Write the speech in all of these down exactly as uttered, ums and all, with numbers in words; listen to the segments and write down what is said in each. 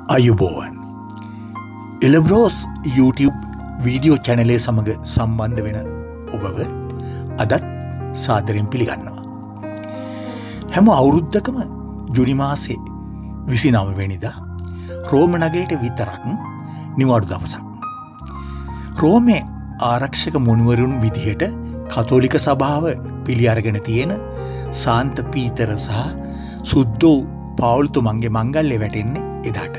අයුබෝවන් එලබ්‍රෝස් YouTube video චැනලේ සමග සම්බන්ධ වෙන ඔබව අදත් සාදරයෙන් පිළිගන්නවා. හැම අවුරුද්දකම ජුනි මාසේ විසිනව වෙනිදා රෝම නගරයට විතරක් නිවාඩු දවසක්. රෝමේ ආරක්ෂක මුනිවරුන් විදිහට කතෝලික සභාව පිළි අරගෙන තියෙන සාන්ත පීතර සහ සුද්දෝ පවුල්තුමන්ගේ මංගල්‍ය වැටෙන්නේ එදාට.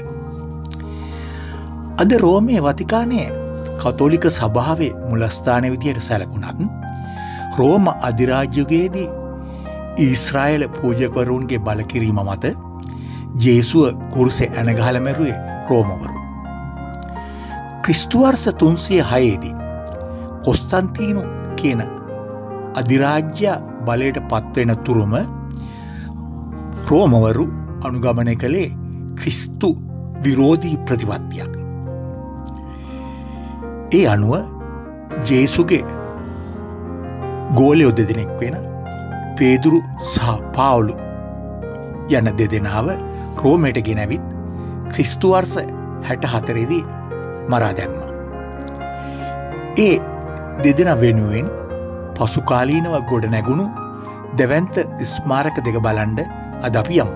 අද රෝමේ වතිකානයේ කතෝලික සභාවේ මුලස්ථාන විදියට සැලකුණත් රෝම අධිරාජ්‍යයේදී ඊශ්‍රායල පූජකවරුන්ගේ බලකිරීම මත ජේසුව කුරුසේ ඇනගහල මැරුවේ රෝමවරු. ක්‍රිස්තු වර්ෂ තුන්සිය හයේදී කොස්තන්තීනු කියන අධිරාජ්‍ය බලයට පත්වෙන තුරුම රෝමවරු අනුගමනය කළේ ක්‍රිස්තු විරෝධී ප්‍රතිපත්තියක්. ඒ අනුව ජේසුගේ ගෝලයෝ දෙදෙනෙක් වෙන පේදුරු සහ පාවුලු යන දෙදෙනාව රෝමයට ගෙනවිත් ක්‍රිස්තු වර්ෂ හැට හතරේදී මරා දැම්මා. ඒ දෙදෙනා වෙනුවෙන් පසුකාලීනව ගොඩ නැගුණු දැවැන්ත ස්මාරක දෙක බලන්ඩ අද අපි යමු.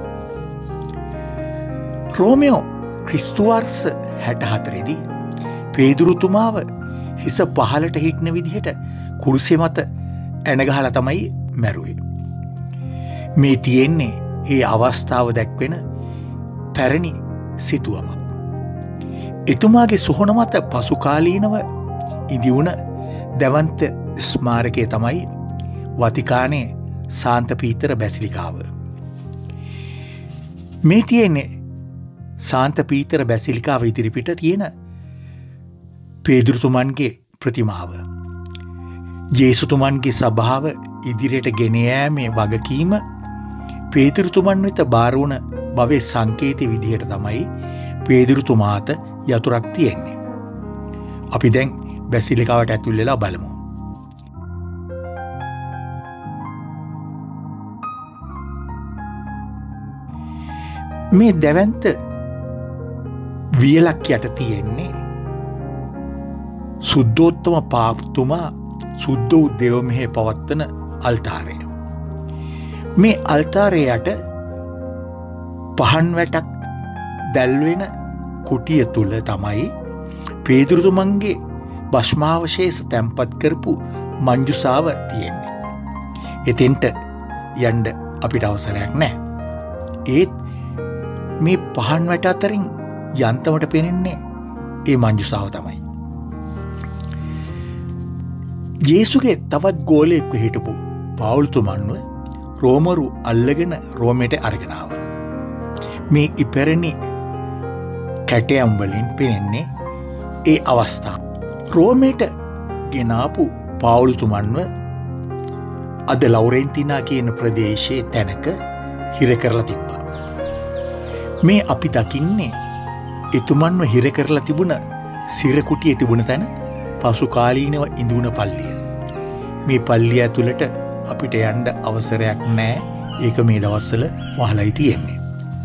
රෝමයෝ ක්‍රිස්තු වර්ෂ හැට හතරේදී පේදුරුතුමාව හිස පහලට හිටන විදිහට කුරුසේ මත ඇනගහලා තමයි මැරුවේ. මේ තියෙන්නේ ඒ අවස්ථාව දැක්වෙන පැරණි සිතුවම. එතුමාගේ සොහොන මත පසුකාලීනව ඉදිවුණ දැවන්ත ස්මාරකය තමයි වතිකානයේ සාන්ත පීතර බැසිලිකාව. මේ තියෙන්නේ සාන්ත පීතර බැසිලිකාව ඉදිරිපිට තියෙන පේදුරුතුමන්ගේ ප්‍රතිමාව. ජේසුතුමන්ගේ සභාව ඉදිරියට ගෙන යෑමේ වගකීම පේදුරුතුමන් වෙත බාරවුණ භවයේ සංකේතය විදිහට තමයි පේදුරුතුමාට යතුරක් තියෙන්නේ. අපි දැන් බැසිලිකාවට ඇතුල් වෙලා බලමු. මේ දැවැන්ත වියලක් යට තියෙන්නේ සුද්ධෝත්තම පාපතුමා සුද්ධ වූ දෙව මෙහෙ පවත්වන අල්තාරය. මේ අල්තාරය යට පහන් වැටක් දැල්වෙන කුටිය තුළ තමයි පේදුරුතුමන්ගේ භෂ්මාවශේෂ තැන්පත් කරපු මංජුසාව තියෙන්නේ. එතෙන්ට යන්න අපිට අවසරයක් නැහැ. ඒත් මේ පහන් වැට අතරින් යන්තමට පෙනෙන්නේ ඒ මංජුසාව තමයි. ජේසුගේ තවත් ගෝලයෙක්ව හිටපු පවුල්තුමන්ව රෝමරු අල්ලගෙන රෝමයට අරගෙනාව. මේ ඉපැරණි කැටයම් වලින් පෙනෙන්නේ ඒ අවස්ථාව. රෝමයට ගෙනාපු පවුල්තුමන්ව අද ලවුරෙන්තිනා කියන ප්‍රදේශයේ තැනක හිර කරලා තිබ්බා. මේ අපි දකින්නේ එතුමන්ව හිර කරලා තිබුණ සිරකුටියේ තිබුණ තැන පසුකාලීනව ඉඳුණ පල්ලිය. මේ පල්ලිය ඇතුළට අපිට යන්න අවසරයක් නෑ. ඒක මේ දවස්වල වහලයි තියෙන්නේ.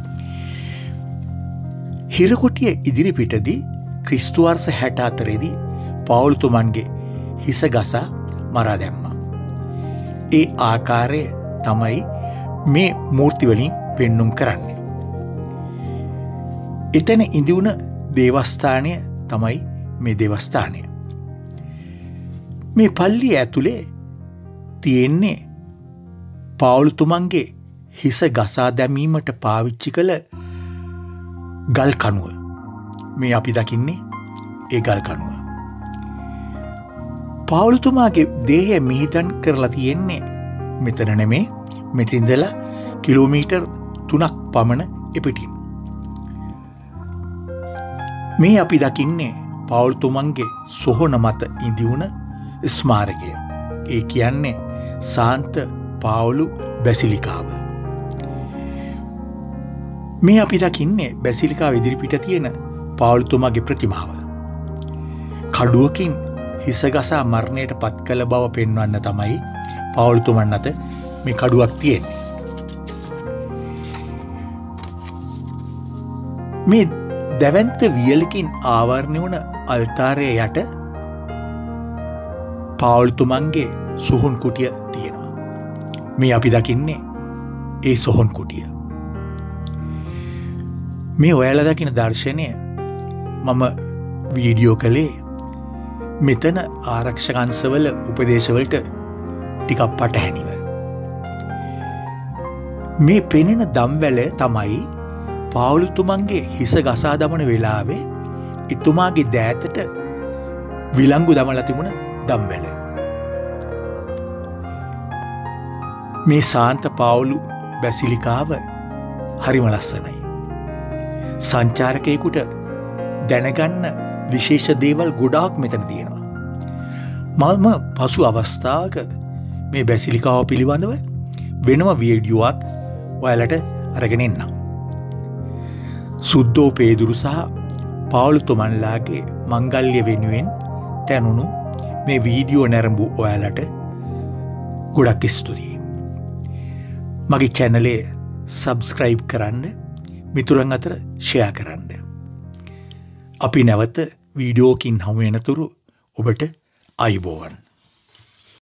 හිරකුටිය ඉදිරිපිටදී ක්‍රිස්තු වර්ෂ හැට හතරේදී පවුල්තුමන්ගේ හිස ගසා මරා දැම්මා. ඒ ආකාරය තමයි මේ මූර්ති වලින් පෙන්눔 කරන්නේ. එතන ඉඳුණ දේවස්ථානය තමයි මේ දේවස්ථානය. මේ පල්ලිය ඇතුලේ තියෙන්නේ පවුල්තුමන්ගේ හිස ගසා දැමීමට පාවිච්චි කළ ගල් කණුව. මේ අපි දකින්නේ ඒ ගල් කණුව. පවුල්තුමාගේ දේහය මිහිදන් කරලා තියෙන්නේ මෙතන නෙමේ, මෙතින්දලා කිලෝමීටර් තුනක් පමණ එපිටින්. මේ අපි දකින්නේ පවුල්තුමන්ගේ සොහොන මත ඉදිවුණ ස්මාරකය. ඒ කියන්නේ සාන්ත පාවුලු බැසිලිකාව. මේ අපි දකින්නේ බැසිලිකාව ඉදිරිපිට තියෙන පවුල්තුමාගේ ප්‍රතිමාව. කඩුවකින් හිස ගසා මරණයට පත් කළ බව පෙන්වන්න තමයි පවුල්තුමන් අත මේ කඩුවක් තියෙන්නේ. මේ දැවැන්ත වියලකින් ආවරණය වන අල්තාරය යට පාවුල්තුමන්ගේ සොහොන් කුටිය තියෙනවා. මේ අපි දකින්නේ ඒ සොහොන් කුටිය. මේ ඔයාලා දකින දර්ශනය මම වීඩියෝ කළේ මෙතන ආරක්ෂකංශවල උපදේශවලට ටිකක් පටහැනිව. මේ පෙනෙන දම්වැල තමයි පාවුල්තුමන්ගේ හිස ගසා දමන වෙලාවේ එතුමාගේ දෑතට විලංගු දමලා තිබුණ දම්වැල. මේ සාන්ත පාවුලු බැසිලිකාව හරිම ලස්සනයි. සංචාරකයෙකුට දැනගන්න විශේෂ දේවල් ගොඩාක් මෙතන තියෙනවා. මම පසු අවස්ථාවක මේ බැසිලිකාව පිළිබඳව වෙනම වීඩියෝවක් ඔයාලට අරගෙන එන්නම්. සුද්දෝ පේදුරු සහ පාවුල්තුමන්ලාගේ මංගල්‍ය වෙනුවෙන් තැනුණු මේ වීඩියෝ නැරඹු ඔයාලට ගොඩක් ස්තුතියි. මගේ චැනලේ සබ්ස්ක්‍රයිබ් කරන්න, මිතුරන් අතර ෂෙයා කරන්න. අපි නැවත වීඩියෝකින් හමු වෙනතුරු ඔබට අයුබෝවන්.